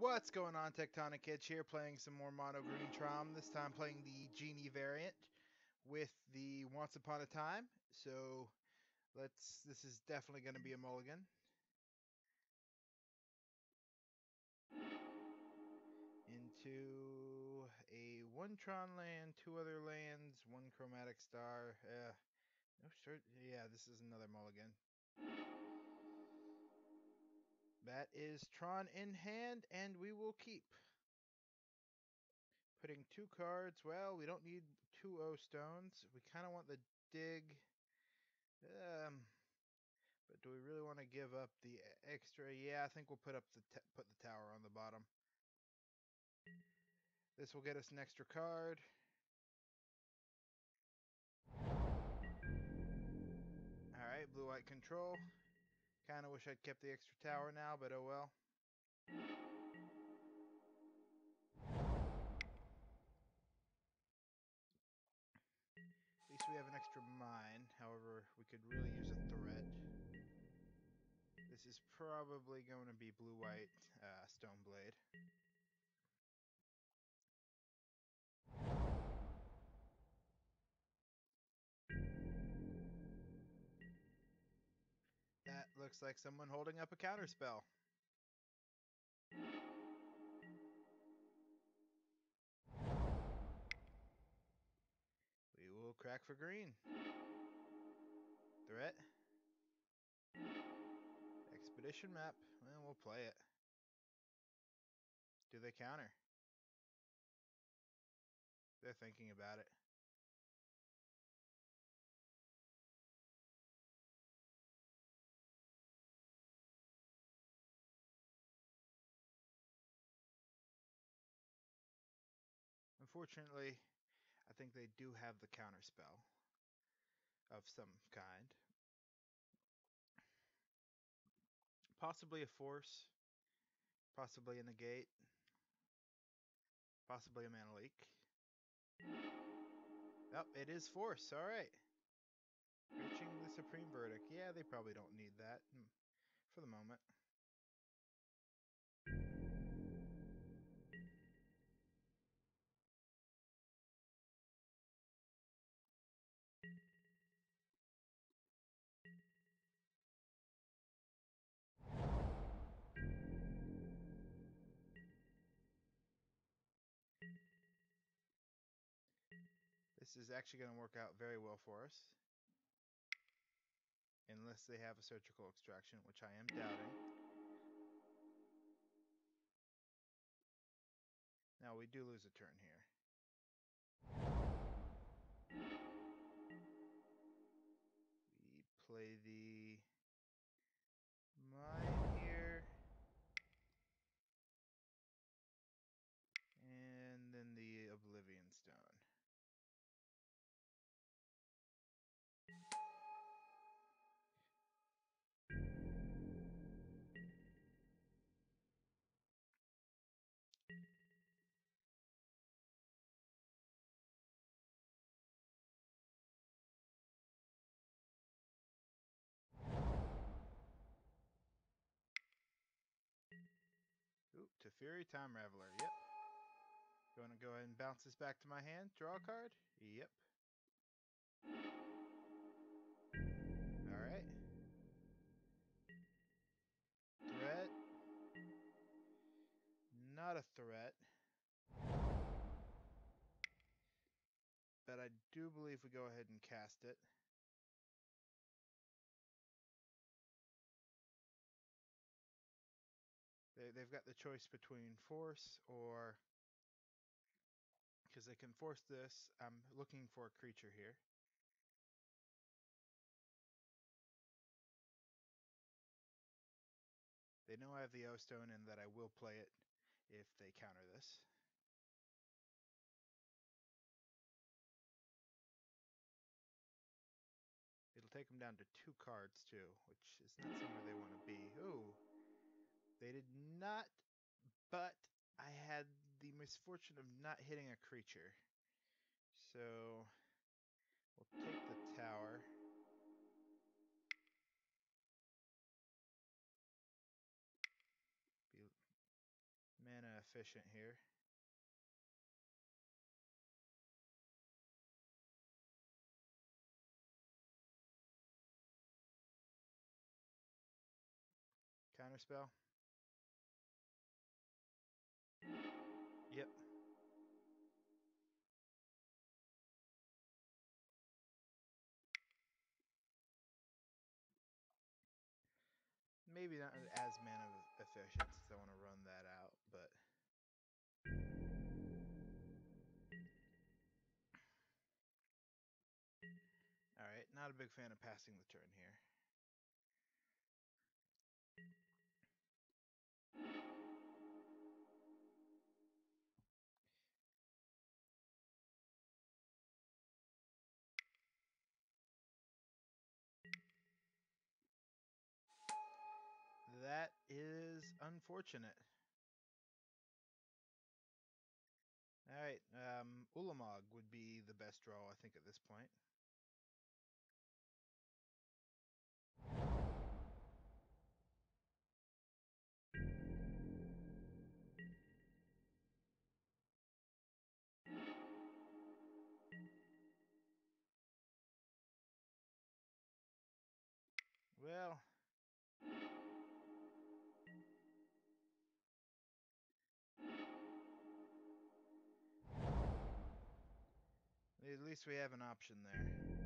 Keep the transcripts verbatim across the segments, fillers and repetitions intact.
What's going on, Tectonic Kids here, playing some more Mono Green Tron, this time playing the Genie variant with the Once Upon a Time. So let's, this is definitely going to be a mulligan. Into a one Tron land, two other lands, one Chromatic Star. Uh, no, sure, yeah, this is another mulligan. That is Tron in hand, and we will keep. Putting two cards. Well, we don't need two O stones. We kind of want the dig. Um, but do we really want to give up the extra? Yeah, I think we'll put up the t put the tower on the bottom. This will get us an extra card. All right, blue-white control. Kind of wish I'd kept the extra tower now, but oh well. At least we have an extra mine. However, we could really use a threat. This is probably going to be blue-white uh, stone blade. That looks like someone holding up a counterspell. We will crack for green. Threat. Expedition map. Well, we'll play it. Do they counter? They're thinking about it. Unfortunately, I think they do have the counter spell of some kind. Possibly a force, possibly a negate, possibly a mana leak. Oh, it is force, alright. Reaching the supreme verdict. Yeah, they probably don't need that for the moment. This is actually going to work out very well for us. Unless they have a surgical extraction, which I am doubting. Now we do lose a turn here. We play the mine here. And then the Oblivion Stone. Ooh, Teferi Time Raveler, yep. Going to go ahead and bounce this back to my hand. Draw a card? Yep. Alright. Threat. Not a threat. But I do believe we go ahead and cast it. They, they've got the choice between force or... Because they can force this. I'm looking for a creature here. They know I have the O-Stone and that I will play it if they counter this. It'll take them down to two cards too, which is not somewhere they want to be. Ooh. They did not, but I had the misfortune of not hitting a creature. So we'll take the tower. Be efficient here. Counterspell. Yep. Maybe not as mana efficient since I want to run that out, but alright, not a big fan of passing the turn here. That is unfortunate. Alright, um, Ulamog would be the best draw, I think, at this point. Well, at least we have an option there.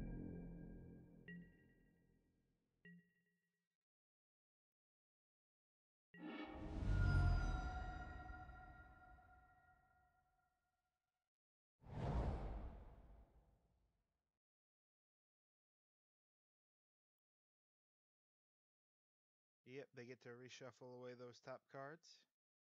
Yep, they get to reshuffle away those top cards.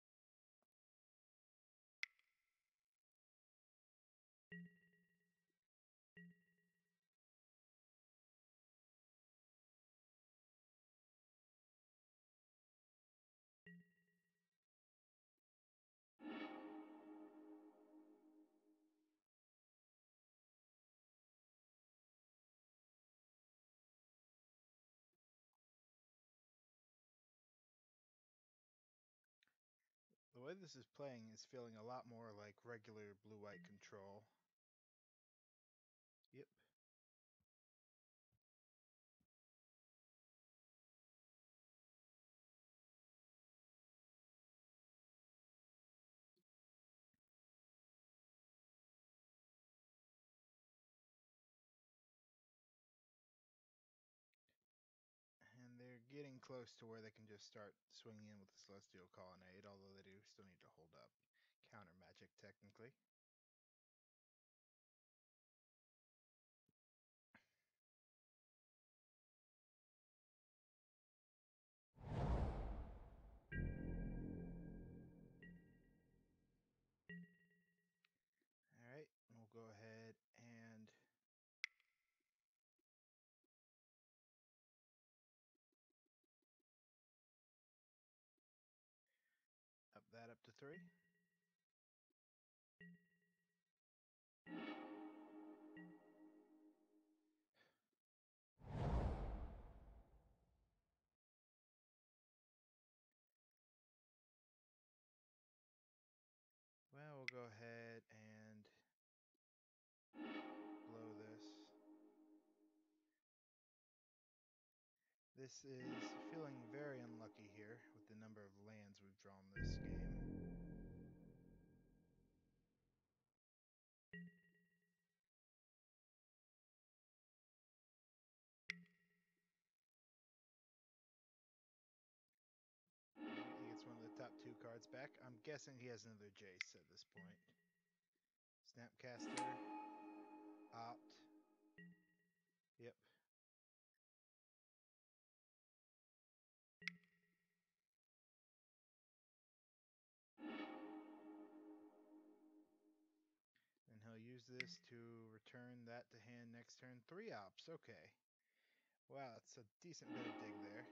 The way this is playing is feeling a lot more like regular blue-white control. Yep. And they're getting close to where they can just start swinging in with the Celestial Colonnade, although they do still need to hold up counter magic technically. Alright, we'll go ahead and up that up to three. Well, we'll go ahead and blow this. This is feeling very unlucky here with the number of lands we've drawn this game. Alright, he gets one of the top two cards back. I'm guessing he has another Jace at this point. Snapcaster. Opt. Yep. And he'll use this to return that to hand next turn. Three ops, okay. Wow, that's a decent bit of dig there.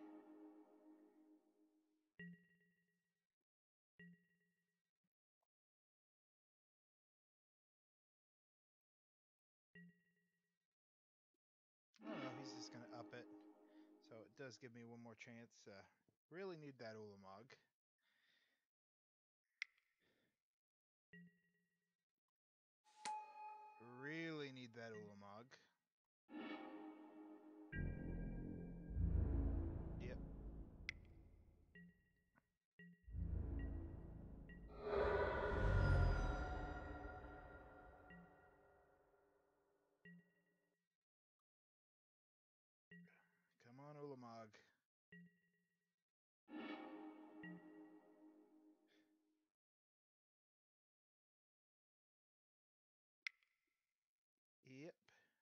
Oh no, he's just going to up it. So it does give me one more chance. Uh, really need that Ulamog. that Ulamog. Yep. Come on, Ulamog. Yep.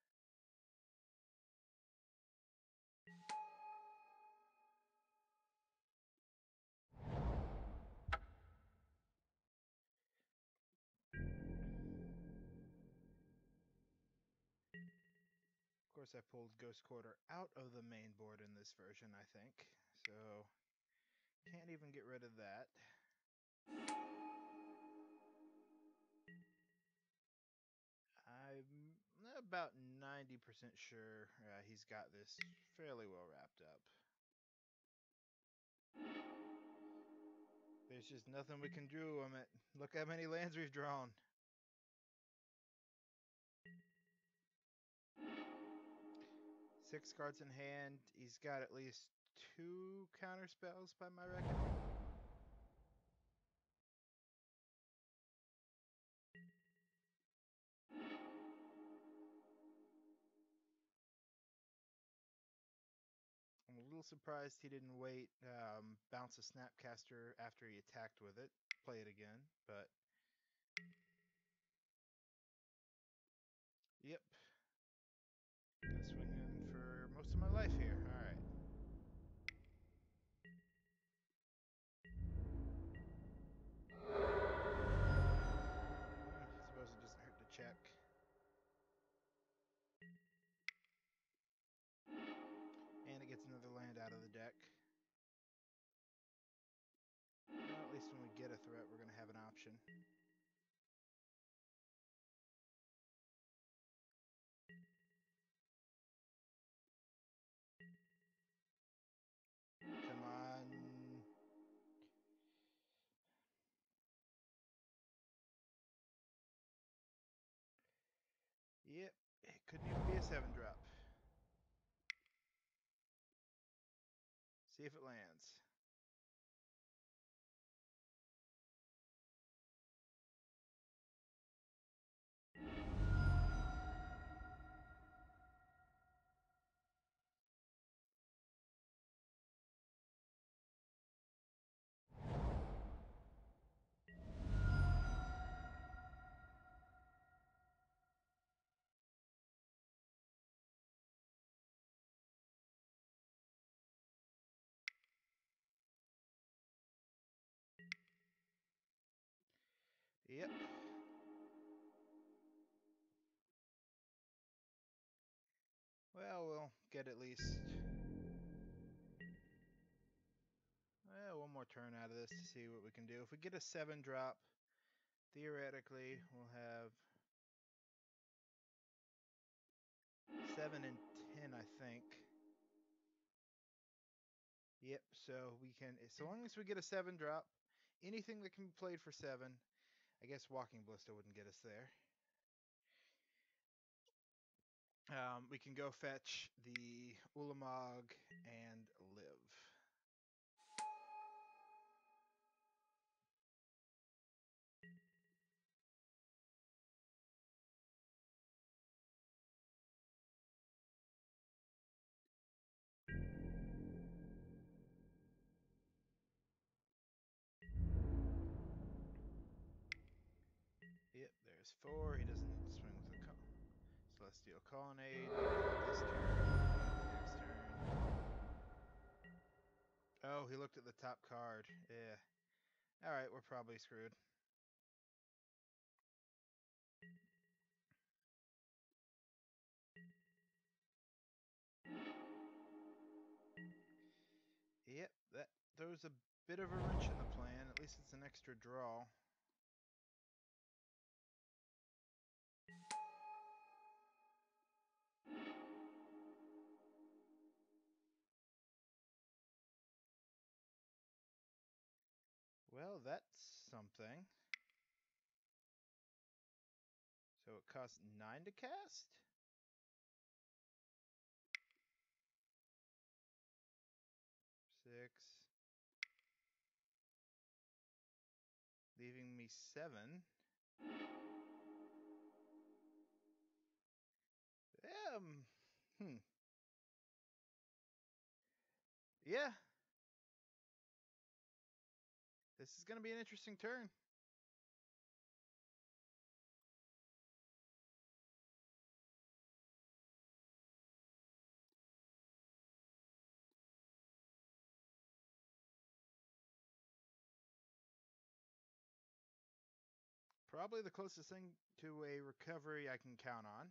Of course, I pulled Ghost Quarter out of the main board in this version, I think. So, can't even get rid of that. I'm about ninety percent sure uh, he's got this fairly well wrapped up. There's just nothing we can do on it. Look how many lands we've drawn. Six cards in hand. He's got at least two counter spells by my reckoning. I'm a little surprised he didn't wait, um, bounce a Snapcaster after he attacked with it, play it again, but yep. Gonna swing in for most of my life here. Alright. I suppose it doesn't hurt to check. And it gets another land out of the deck. Well, at least when we get a threat, we're going to have an option. Come on. Yep, it couldn't even be a seven drop. See if it lands. Yep. Well, we'll get at least well, one more turn out of this to see what we can do. If we get a seven drop, theoretically, we'll have seven and ten, I think. Yep, so we can, so long as we get a seven drop, anything that can be played for seven, I guess Walking Ballista wouldn't get us there. Um, we can go fetch the Ulamog and live. Yep, there's four. He doesn't need to swing with the Celestial Colonnade this turn, next turn. Oh, he looked at the top card. Yeah. Alright, we're probably screwed. Yep, that throws a bit of a wrench in the plan. At least it's an extra draw. Well, that's something. So it costs nine to cast? twenty-seven. Um, hmm. Yeah. This is going to be an interesting turn. Probably the closest thing to a recovery I can count on.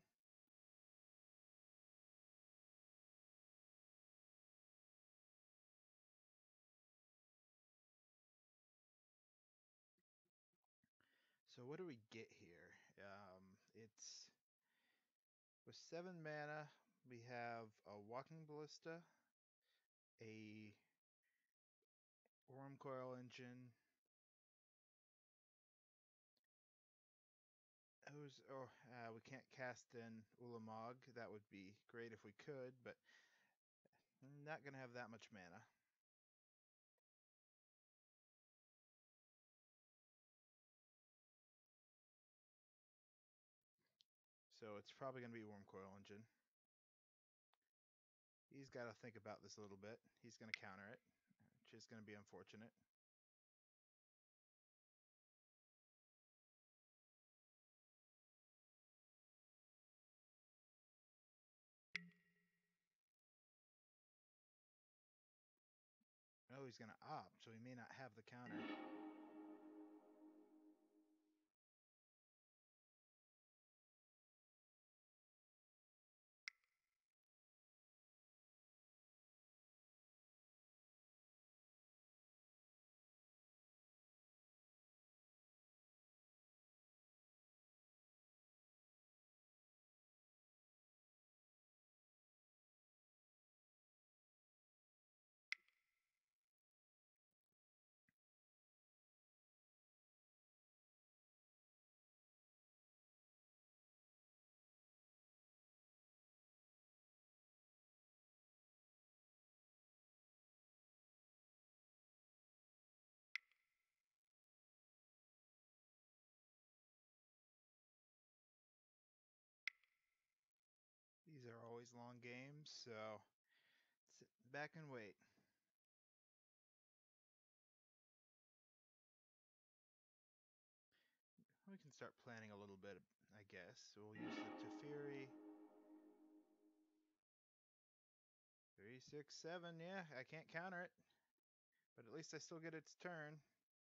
So what do we get here? Um, it's with seven mana, we have a Walking Ballista, a Worm Coil Engine. Those, oh, uh, we can't cast in Ulamog. That would be great if we could, but not gonna have that much mana. So it's probably gonna be Worm Coil Engine. He's got to think about this a little bit. He's gonna counter it, which is gonna be unfortunate. Oh, he's gonna opt, so he may not have the counter. These are always long games, so sit back and wait. We can start planning a little bit, I guess. So we'll use the Teferi. Three, six, seven. Yeah, I can't counter it, but at least I still get its turn.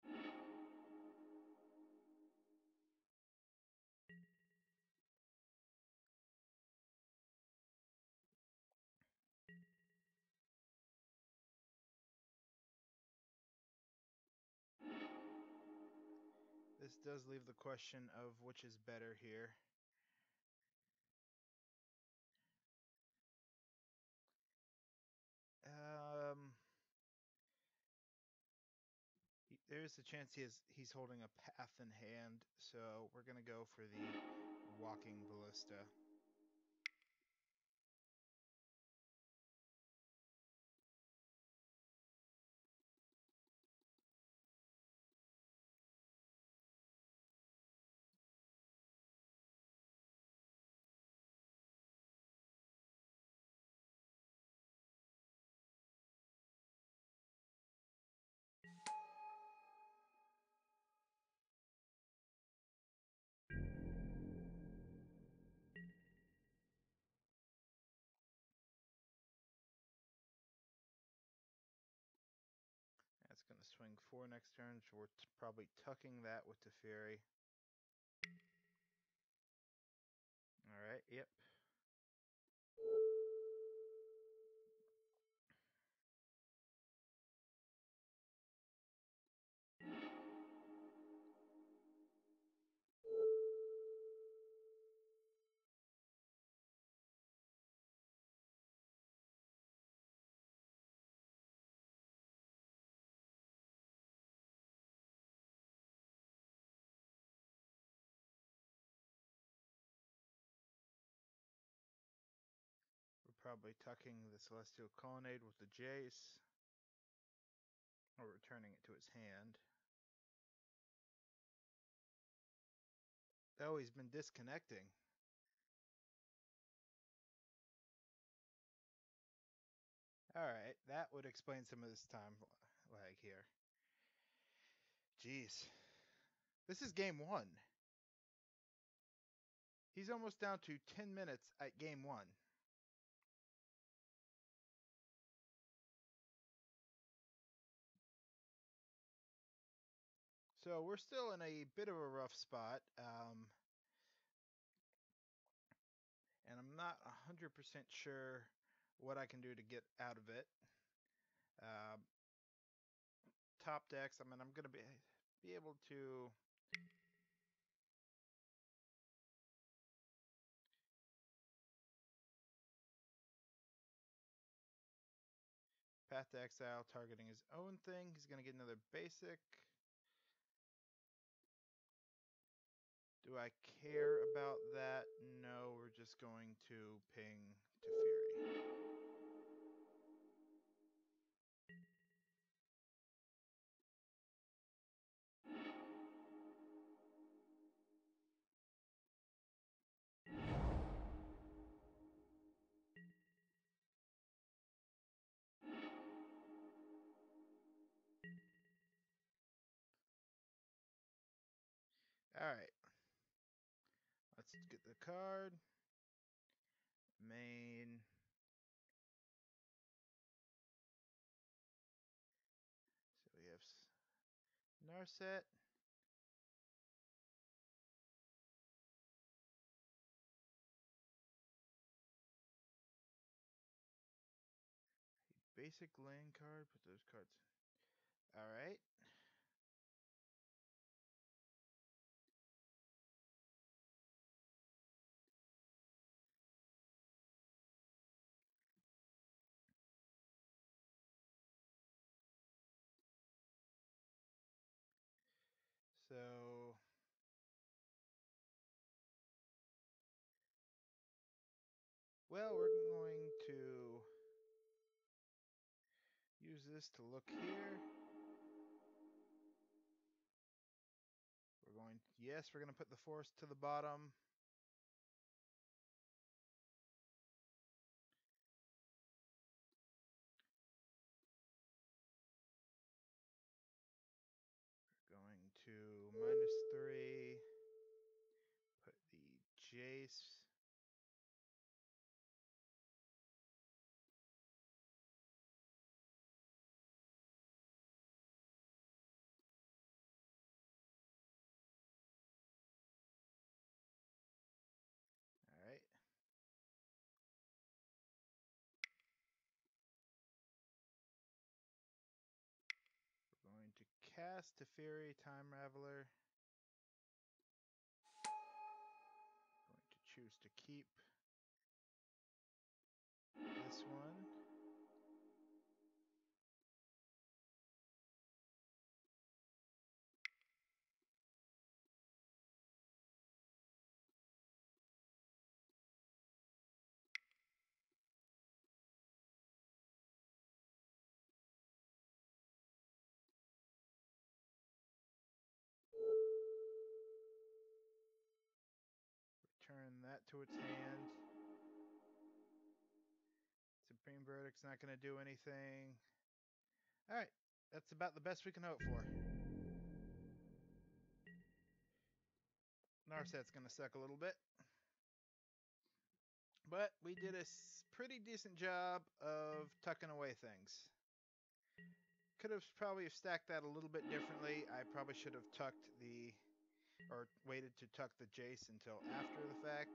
This does leave the question of which is better here. Um, there's a chance he is he's holding a path in hand, so we're gonna go for the Walking Ballista. That's gonna swing four next turn, so we're t probably tucking that with Teferi. All right. Yep. We're probably tucking the Celestial Colonnade with the Jace, or returning it to its hand. Oh, he's been disconnecting. All right, that would explain some of this time lag here. Jeez. This is game one. He's almost down to ten minutes at game one. So we're still in a bit of a rough spot. Um, and I'm not one hundred percent sure what I can do to get out of it. Um, top decks, I mean, I'm going to be, be able to... Path to Exile, targeting his own thing. He's going to get another basic. Do I care about that? No, we're just going to ping to Fury. All right. Let's get the card. Main. So we have Narset. Basic land card. Put those cards. All right. So well, we're going to use this to look here. We're going, yes, we're going to put the forest to the bottom. We're going to minus three. Put the Jace. All right. We're going to cast Teferi, Time Raveler. Going to choose to keep this one. Return that to its hand. Supreme Verdict's not going to do anything. All right, that's about the best we can hope for. Narset's going to suck a little bit. But we did a pretty decent job of tucking away things. Could have probably stacked that a little bit differently. I probably should have tucked the, or waited to tuck the Jace until after the fact.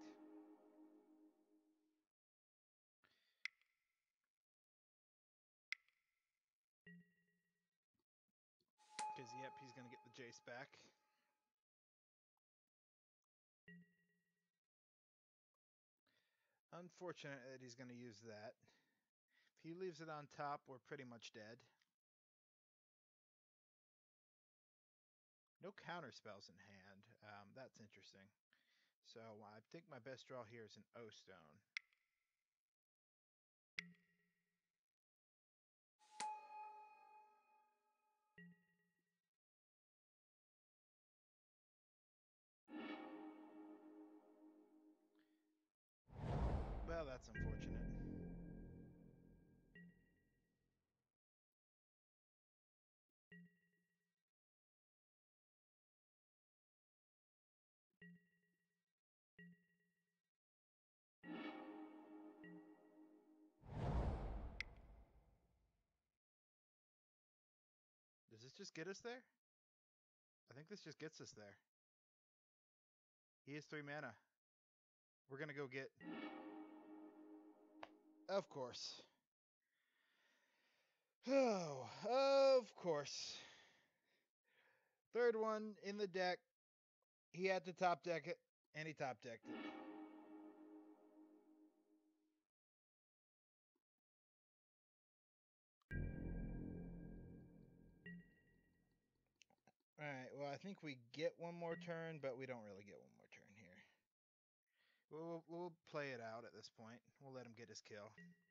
Because, yep, he's going to get the Jace back. Unfortunate that he's going to use that. If he leaves it on top, we're pretty much dead. No counter spells in hand. Um, that's interesting. So I think my best draw here is an O-Stone. that's unfortunate. Does this just get us there? I think this just gets us there. He has three mana. We're gonna go get... Of course. Oh, of course. Third one in the deck. He had to top deck it, and he top decked it. Alright, well, I think we get one more turn, but we don't really get one more turn here. We'll, we'll play it out at this point. We'll let him get his kill.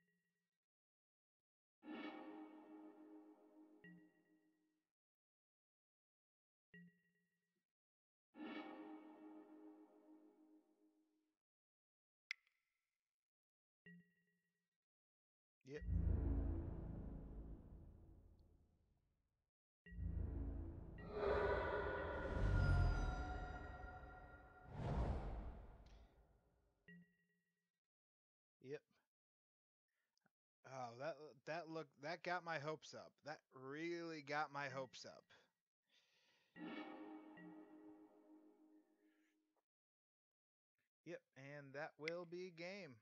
Yep. Yep. Oh, that that look that got my hopes up. That really got my hopes up. Yep, and that will be game.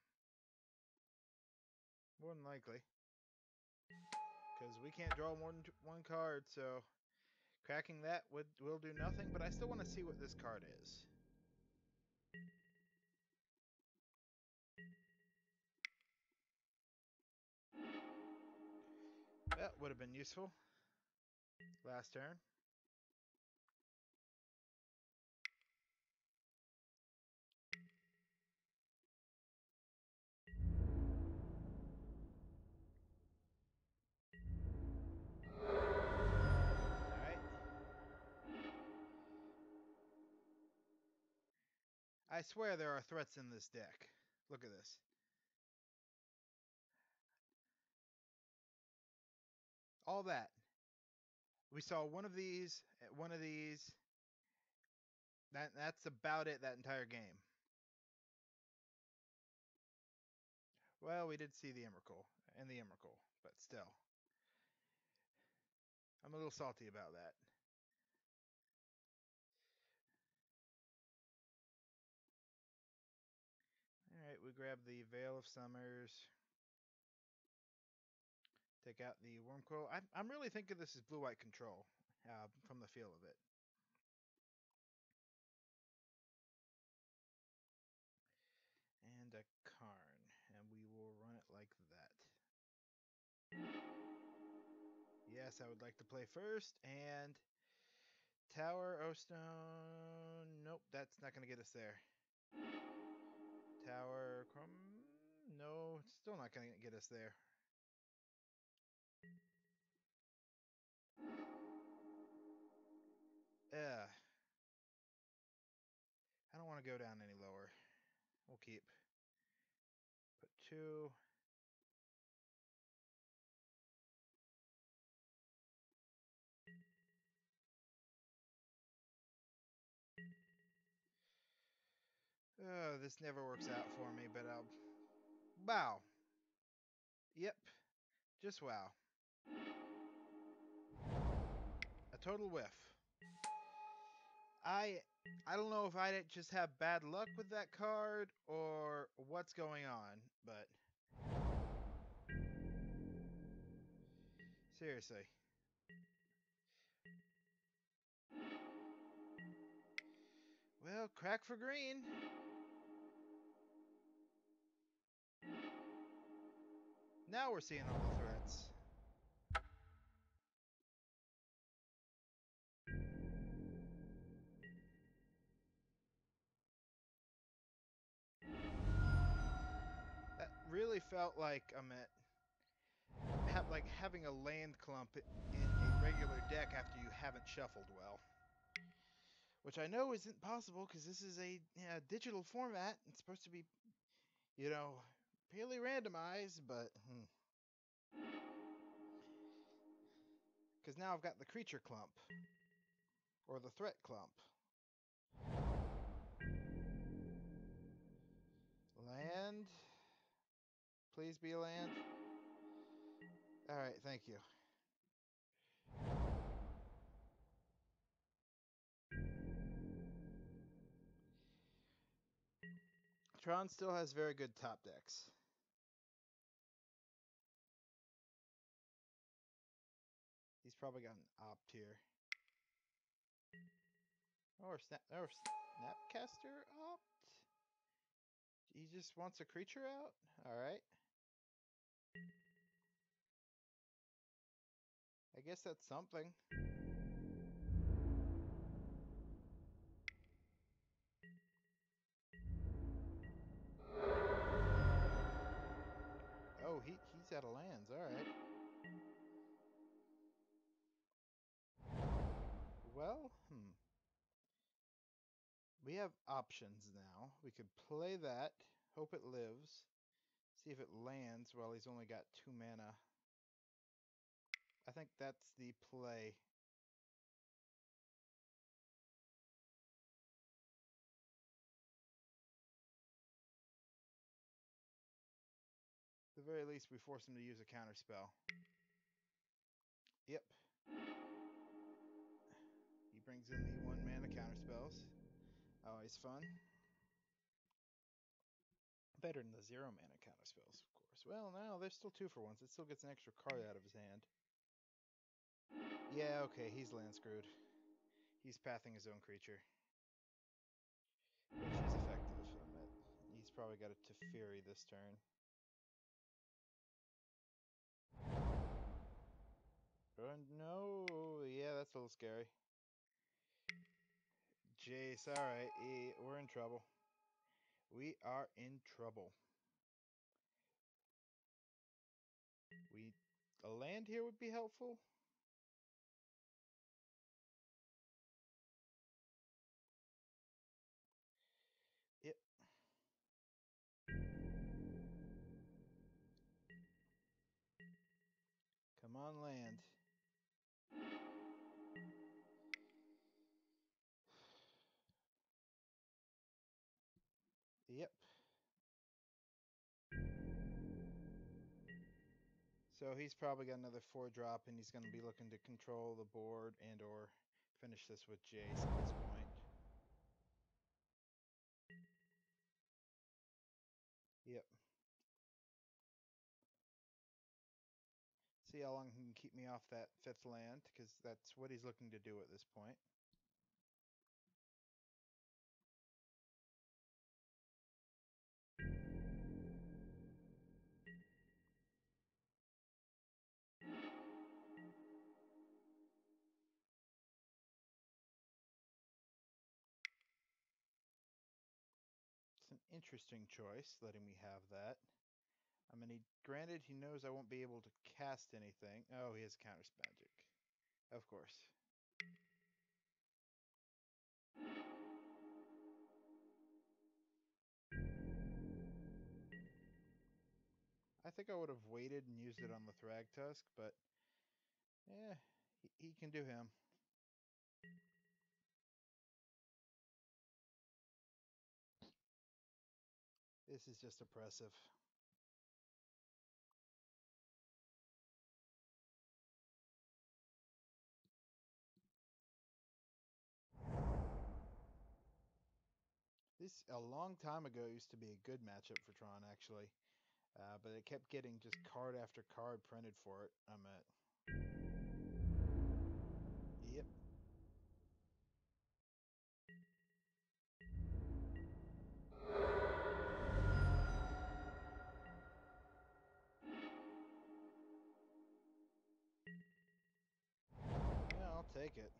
More than likely. Because we can't draw more than one card, so cracking that would will do nothing, but I still want to see what this card is. That would have been useful. Last turn. Alright. I swear there are threats in this deck. Look at this. All that. We saw one of these, one of these. That that's about it that entire game. Well, we did see the Emrakul and the Emrakul, but still. I'm a little salty about that. Alright, we grab the Veil of Summers. Take out the Wormcoil. I'm, I'm really thinking this is blue-white control uh, from the feel of it. And a Karn. And we will run it like that. Yes, I would like to play first. And Tower, O-Stone. Nope, that's not going to get us there. Tower, Crum. No, it's still not going to get us there. Yeah. I don't want to go down any lower. We'll keep. Put two. Oh, this never works out for me, but I'll... Wow. Yep. Just wow. A total whiff. I I don't know if I just have bad luck with that card or what's going on, but seriously. Well, crack for green. Now we're seeing all the threats. That really felt like I'm at ha like having a land clump in a regular deck after you haven't shuffled well. Which I know isn't possible because this is a you know, digital format. It's supposed to be, you know, really randomized, but because hmm. now I've got the creature clump or the threat clump. Land. Please be a land. All right, thank you. Tron still has very good top decks. He's probably got an opt here. Or snap or Snapcaster opt. He just wants a creature out? Alright. I guess that's something. Oh, he he's out of lands. Alright. Well, hmm. We have options now. We could play that, hope it lives, see if it lands while he's only got two mana. I think that's the play. At the very least, we force him to use a counter spell. Yep. He brings in the one mana counter spells. Always fun. Better than the zero mana counter spells, of course. Well, no, there's still two for ones. It still gets an extra card out of his hand. Yeah, okay, he's land screwed. He's pathing his own creature. Which is effective. He's probably got a Teferi this turn. Oh, no, yeah, that's a little scary. Jace, alright, we're in trouble. We are in trouble. We a land here would be helpful. Yep. Come on, land. Yep. So he's probably got another four drop, and he's going to be looking to control the board and or finish this with Jace at this point. Yep. See how long he can keep me off that fifth land, because that's what he's looking to do at this point. It's an interesting choice, letting me have that. I mean, he granted he knows I won't be able to cast anything. Oh, he has counter magic. Of course. I think I would have waited and used it on the Thragtusk, but yeah, he, he can do him. This is just oppressive. This, a long time ago, used to be a good matchup for Tron, actually. Uh, but it kept getting just card after card printed for it. I'm at. Yep. Yeah, I'll take it.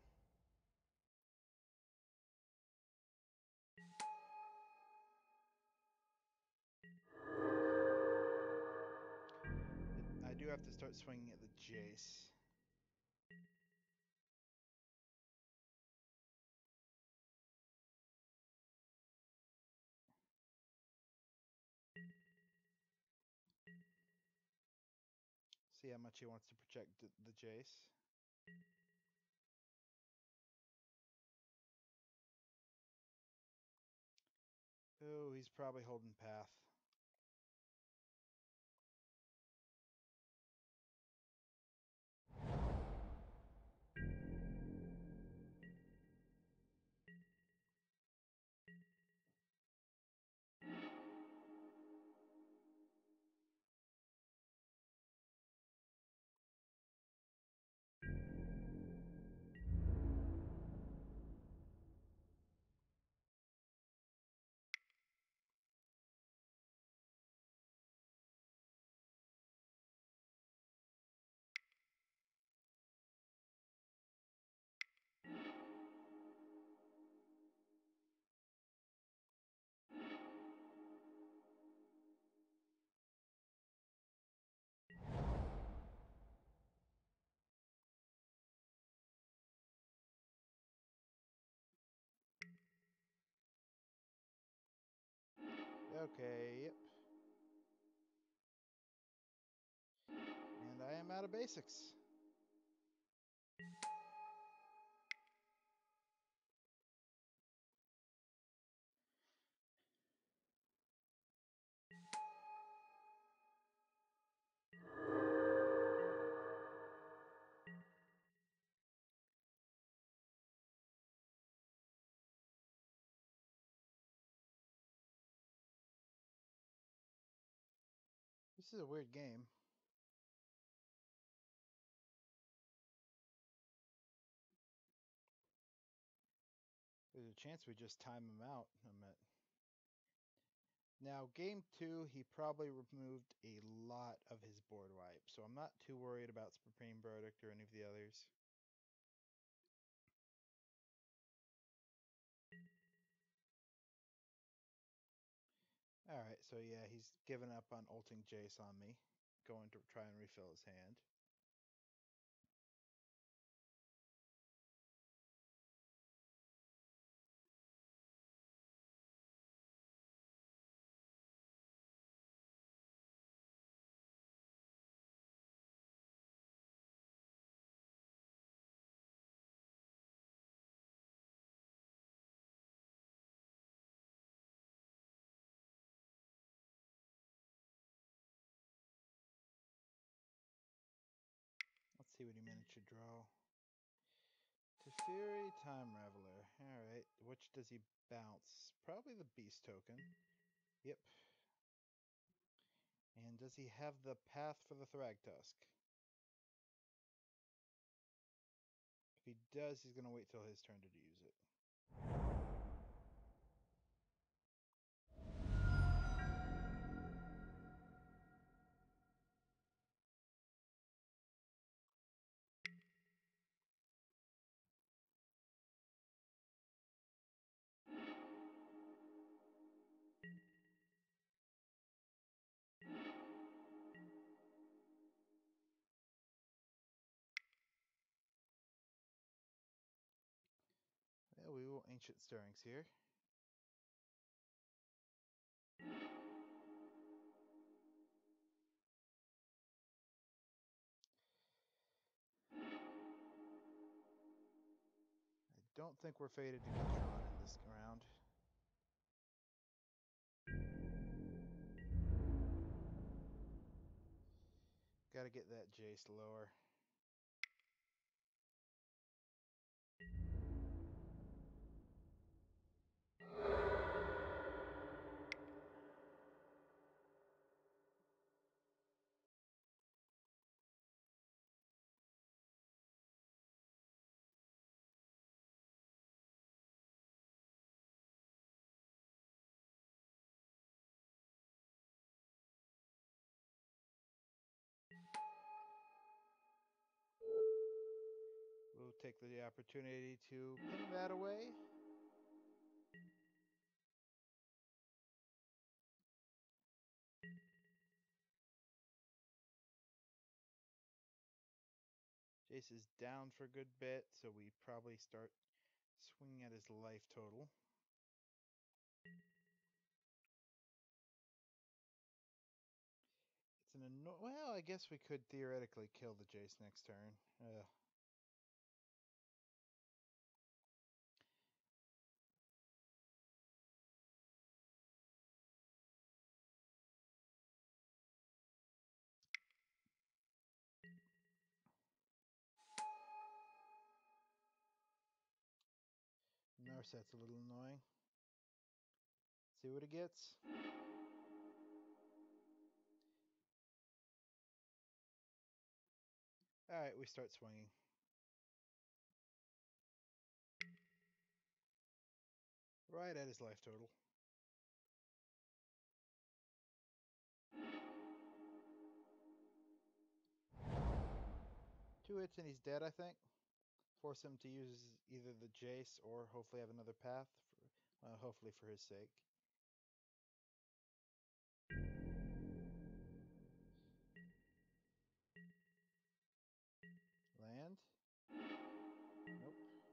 I do have to start swinging at the Jace. See how much he wants to protect the, the Jace. Oh, he's probably holding path. Okay, yep. And I am out of basics. This is a weird game. There's a chance we just time him out. I'm at... Now, game two, he probably removed a lot of his board wipe, so I'm not too worried about Supreme Verdict or any of the others. Alright, so yeah, he's given up on ulting Jace on me. Going to try and refill his hand. Let's see what he managed to draw. Teferi, Time Raveler. Alright, which does he bounce? Probably the Beast token. Yep. And does he have the path for the Thragtusk? If he does, he's going to wait till his turn to use it. Well, we will Ancient Stirrings here. I don't think we're fated to get Tron in this round. Gotta get that Jace lower. We'll take the opportunity to ping that away. Jace is down for a good bit, so we probably start swinging at his life total. It's an anno- well, I guess we could theoretically kill the Jace next turn. Uh, Narset's a little annoying. See what it gets. Alright, we start swinging. Right at his life total. Two hits and he's dead, I think. Force him to use either the Jace or hopefully have another path. For, uh, hopefully for his sake. Land? Nope.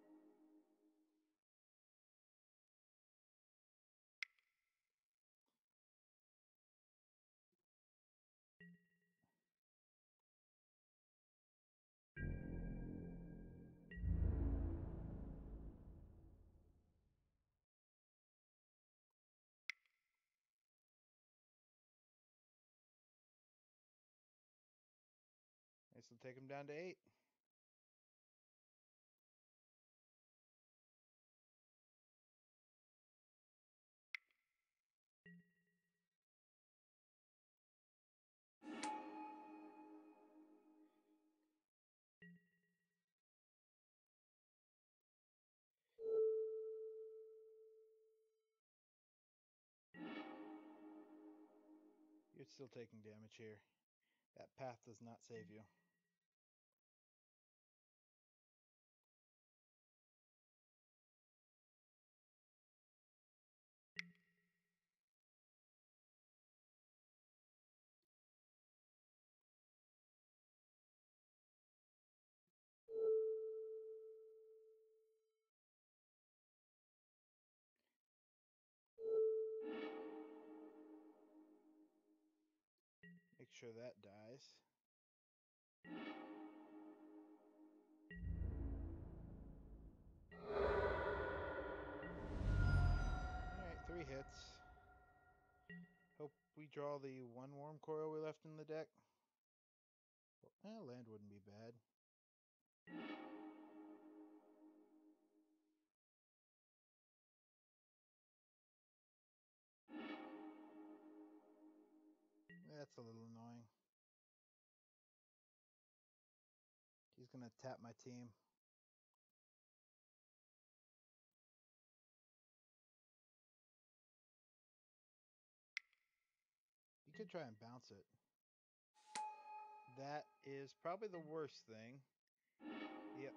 This will take him down to eight. You're still taking damage here. That path does not save you. Make sure that dies. Alright, three hits. Hope we draw the one Worm Coil we left in the deck. Well, land wouldn't be bad. That's a little annoying. He's going to tap my team. You could try and bounce it. That is probably the worst thing. Yep.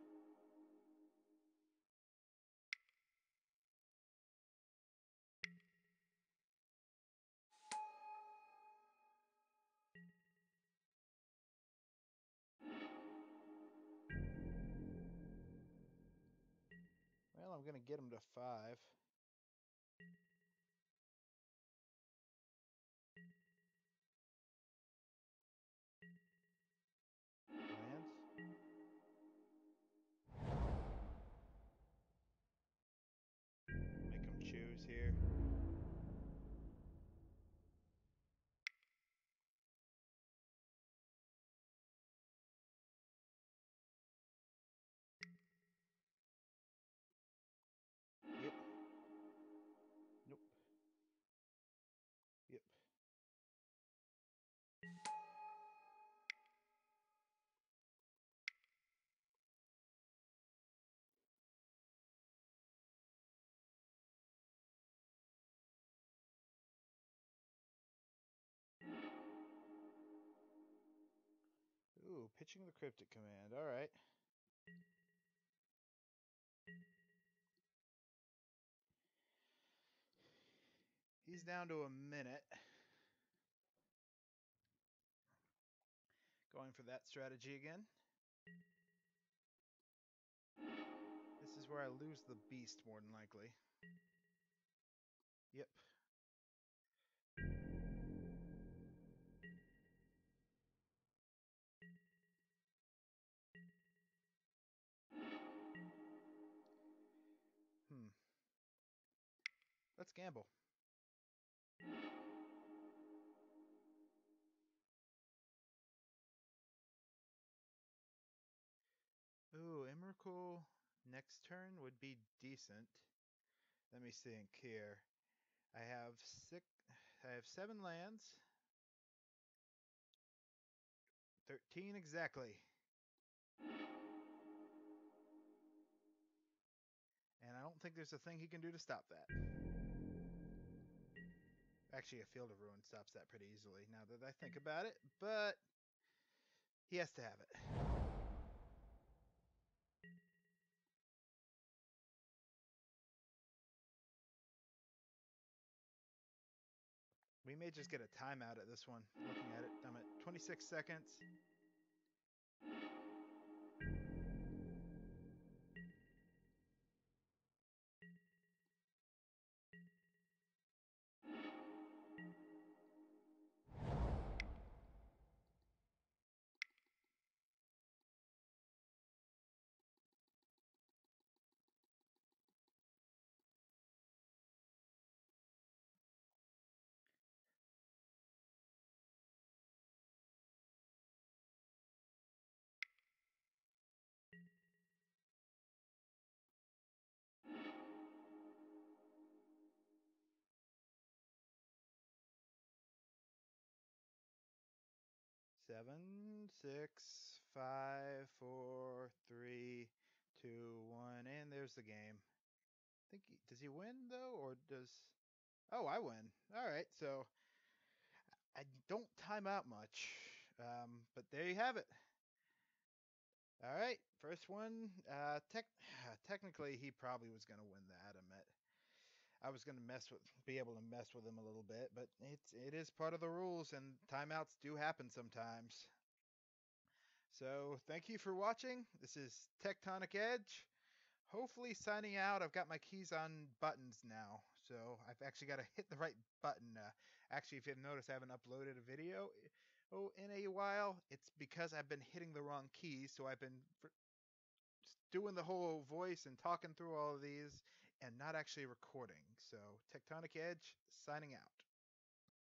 Well, I'm going to get him to five. Lands. Make him choose here. Yep. Nope. Yep. Ooh, pitching the Cryptic Command. All right. He's down to a minute. Going for that strategy again. This is where I lose the beast more than likely. Yep. Let's gamble. Ooh, Emrakul next turn would be decent. Let me think here. I have six. I have seven lands. Thirteen exactly. And I don't think there's a thing he can do to stop that. Actually, a Field of Ruin stops that pretty easily now that I think about it, but he has to have it. We may just get a timeout at this one. Looking at it, I'm at twenty-six seconds. Seven, six, five, four, three, two, one, and there's the game. I think he, does he win though, or does? Oh, I win. All right, so I don't time out much, um, but there you have it. All right, first one. Uh, tech, technically, he probably was going to win that. I admit. I was going to mess with, be able to mess with him a little bit, but it's it is part of the rules, and timeouts do happen sometimes. So thank you for watching. This is Tectonic Edge. Hopefully signing out. I've got my keys on buttons now, so I've actually got to hit the right button. Uh, actually, if you've noticed, I haven't uploaded a video oh in a while. It's because I've been hitting the wrong keys, so I've been doing the whole voice and talking through all of these and not actually recording. So Tectonic Edge signing out.